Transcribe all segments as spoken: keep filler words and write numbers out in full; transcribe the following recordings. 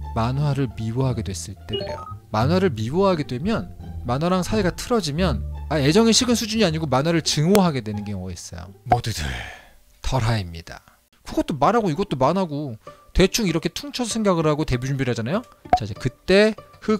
만화를 미워하게 됐을 때 그래요. 만화를 미워하게 되면 만화랑 사이가 틀어지면 아, 애정이 식은 수준이 아니고 만화를 증오하게 되는 경우가 있어요. 모두들 덜하입니다. 그것도 만화고 이것도 만화고 대충 이렇게 퉁쳐서 생각을 하고 데뷔 준비를 하잖아요. 자, 이제 그때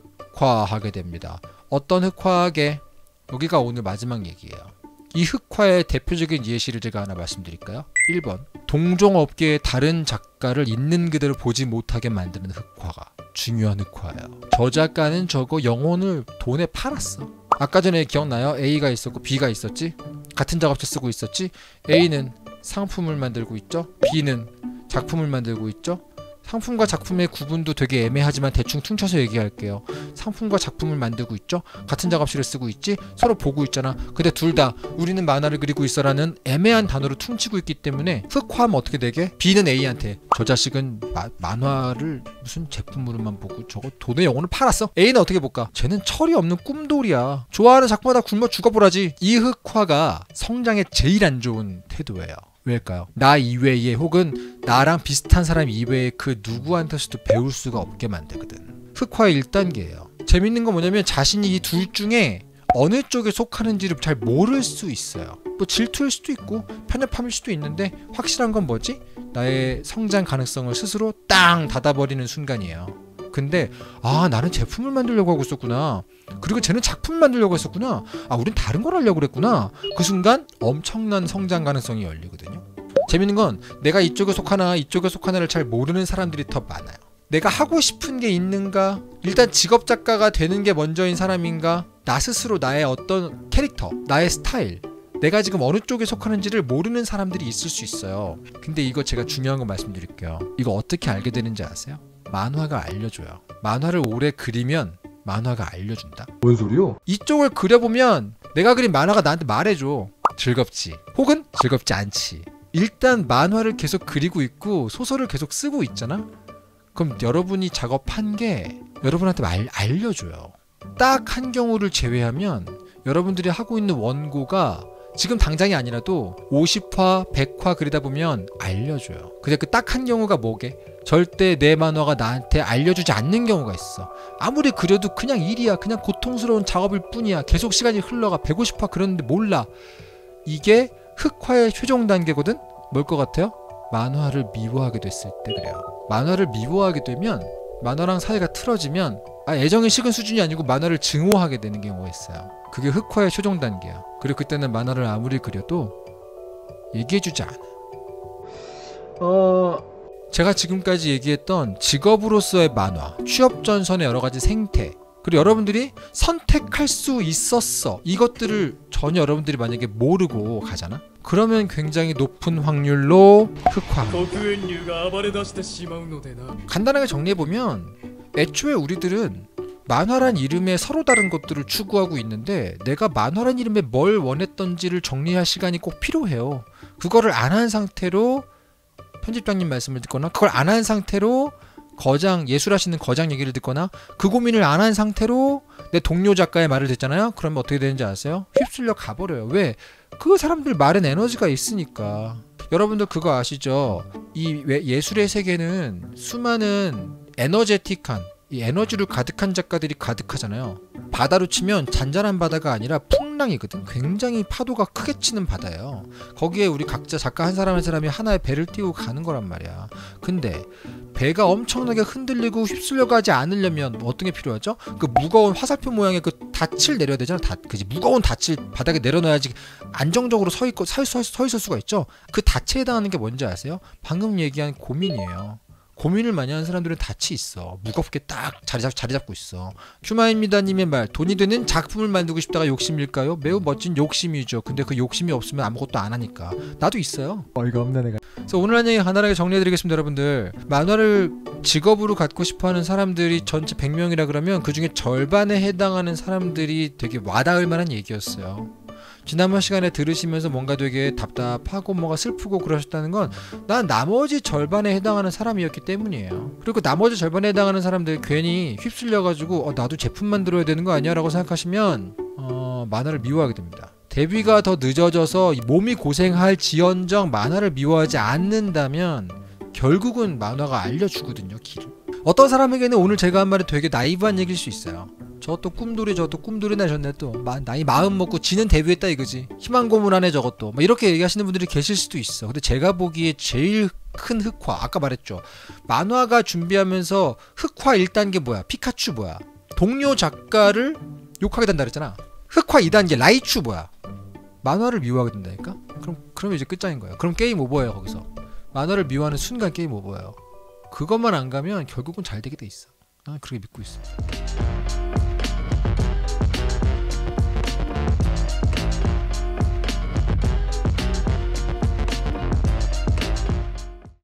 흑화하게 됩니다. 어떤 흑화하게? 여기가 오늘 마지막 얘기예요. 이 흑화의 대표적인 예시를 제가 하나 말씀드릴까요? 일 번 동종업계의 다른 작가를 있는 그대로 보지 못하게 만드는 흑화가 중요한 흑화예요. 저 작가는 저거 영혼을 돈에 팔았어. 아까 전에 기억나요? A가 있었고 B가 있었지? 같은 작업체 쓰고 있었지? A는 상품을 만들고 있죠? B는 작품을 만들고 있죠? 상품과 작품의 구분도 되게 애매하지만 대충 퉁쳐서 얘기할게요. 상품과 작품을 만들고 있죠? 같은 작업실을 쓰고 있지? 서로 보고 있잖아. 근데 둘 다 우리는 만화를 그리고 있어라는 애매한 단어로 퉁치고 있기 때문에 흑화하면 어떻게 되게? B는 A한테 저 자식은 마, 만화를 무슨 제품으로만 보고 저거 돈의 영혼을 팔았어? A는 어떻게 볼까? 쟤는 철이 없는 꿈돌이야. 좋아하는 작품마다 굶어 죽어보라지. 이 흑화가 성장에 제일 안 좋은 태도예요. 왜일까요? 나 이외에 혹은 나랑 비슷한 사람 이외에 그 누구한테서도 배울 수가 없게 만들거든. 흑화의 일 단계예요. 재밌는 건 뭐냐면 자신이 이 둘 중에 어느 쪽에 속하는지를 잘 모를 수 있어요. 뭐 질투일 수도 있고 편협함일 수도 있는데 확실한 건 뭐지? 나의 성장 가능성을 스스로 땅 닫아버리는 순간이에요. 근데 아, 나는 제품을 만들려고 하고 있었구나. 그리고 쟤는 작품을 만들려고 했었구나. 아, 우린 다른 걸 하려고 그랬구나. 그 순간 엄청난 성장 가능성이 열리거든요. 재밌는 건 내가 이쪽에 속하나 이쪽에 속하나를 잘 모르는 사람들이 더 많아요. 내가 하고 싶은 게 있는가? 일단 직업 작가가 되는 게 먼저인 사람인가? 나 스스로 나의 어떤 캐릭터, 나의 스타일, 내가 지금 어느 쪽에 속하는지를 모르는 사람들이 있을 수 있어요. 근데 이거 제가 중요한 거 말씀드릴게요. 이거 어떻게 알게 되는지 아세요? 만화가 알려줘요. 만화를 오래 그리면 만화가 알려준다. 뭔 소리요? 이쪽을 그려보면 내가 그린 만화가 나한테 말해줘. 즐겁지 혹은 즐겁지 않지. 일단 만화를 계속 그리고 있고 소설을 계속 쓰고 있잖아. 그럼 여러분이 작업한 게 여러분한테 알, 알려줘요. 딱 한 경우를 제외하면 여러분들이 하고 있는 원고가 지금 당장이 아니라도 오십 화, 백 화 그리다 보면 알려줘요. 근데 그 딱 한 경우가 뭐게? 절대 내 만화가 나한테 알려주지 않는 경우가 있어. 아무리 그려도 그냥 일이야. 그냥 고통스러운 작업일 뿐이야. 계속 시간이 흘러가. 백오십 화 그렸는데 몰라. 이게 흑화의 최종 단계거든? 뭘 것 같아요? 만화를 미워하게 됐을 때 그래요. 만화를 미워하게 되면 만화랑 사이가 틀어지면 아, 애정이 식은 수준이 아니고 만화를 증오하게 되는 경우가 있어요. 그게 흑화의 최종 단계야. 그리고 그때는 만화를 아무리 그려도 얘기해주지 않아. 어... 제가 지금까지 얘기했던 직업으로서의 만화, 취업전선의 여러가지 생태, 그리고 여러분들이 선택할 수 있었어, 이것들을 전혀 여러분들이 만약에 모르고 가잖아? 그러면 굉장히 높은 확률로 흑화. 간단하게 정리해보면 애초에 우리들은 만화란 이름에 서로 다른 것들을 추구하고 있는데 내가 만화란 이름에 뭘 원했던지를 정리할 시간이 꼭 필요해요. 그거를 안 한 상태로 편집장님 말씀을 듣거나 그걸 안 한 상태로 거장, 예술하시는 거장 얘기를 듣거나 그 고민을 안 한 상태로 내 동료 작가의 말을 듣잖아요. 그러면 어떻게 되는지 아세요? 휩쓸려 가버려요. 왜? 그 사람들 말엔 에너지가 있으니까. 여러분들 그거 아시죠? 이 예술의 세계는 수많은 에너제틱한, 이 에너지로 가득한 작가들이 가득하잖아요. 바다로 치면 잔잔한 바다가 아니라 풍랑이거든. 굉장히 파도가 크게 치는 바다예요. 거기에 우리 각자 작가 한 사람 한 사람이 하나의 배를 띄우고 가는 거란 말이야. 근데 배가 엄청나게 흔들리고 휩쓸려 가지 않으려면 어떤 게 필요하죠? 그 무거운 화살표 모양의 그 닻을 내려야 되잖아. 닷, 그지? 무거운 닻을 바닥에 내려놔야지 안정적으로 서 있고 서, 서, 서 있을 수가 있죠. 그 닻에 해당하는 게 뭔지 아세요? 방금 얘기한 고민이에요. 고민을 많이 하는 사람들은 닻이 있어. 무겁게 딱 자리, 잡, 자리 잡고 있어. 휴마입니다님의 말, 돈이 되는 작품을 만들고 싶다가 욕심일까요? 매우 멋진 욕심이죠. 근데 그 욕심이 없으면 아무것도 안 하니까. 나도 있어요. 어이가 없네 내가. 그래서 오늘 한 얘기 간단하게 정리해드리겠습니다. 여러분들, 만화를 직업으로 갖고 싶어하는 사람들이 전체 백 명이라 그러면 그 중에 절반에 해당하는 사람들이 되게 와닿을 만한 얘기였어요. 지난번 시간에 들으시면서 뭔가 되게 답답하고 뭔가 슬프고 그러셨다는 건 난 나머지 절반에 해당하는 사람이었기 때문이에요. 그리고 나머지 절반에 해당하는 사람들 괜히 휩쓸려가지고 어, 나도 제품 만들어야 되는 거 아니야? 라고 생각하시면 어, 만화를 미워하게 됩니다. 데뷔가 더 늦어져서 몸이 고생할 지연정 만화를 미워하지 않는다면 결국은 만화가 알려주거든요, 길을. 어떤 사람에게는 오늘 제가 한 말이 되게 나이브한 얘기일 수 있어요. 저 또 꿈돌이 저 또 꿈돌이 나셨네 또 마, 나이 마음 먹고 지는 데뷔했다 이거지. 희망 고문하네 저것도. 뭐 이렇게 얘기하시는 분들이 계실 수도 있어. 근데 제가 보기에 제일 큰 흑화 아까 말했죠. 만화가 준비하면서 흑화 일 단계 뭐야? 피카츄 뭐야? 동료 작가를 욕하게 된다 그랬잖아. 흑화 이 단계 라이츄 뭐야? 만화를 미워하게 된다니까? 그럼 그럼 이제 끝장인 거예요. 그럼 게임 오버예요 거기서. 만화를 미워하는 순간 게임 오버예요. 그것만 안 가면 결국은 잘 되게 돼 있어. 난 그렇게 믿고 있어.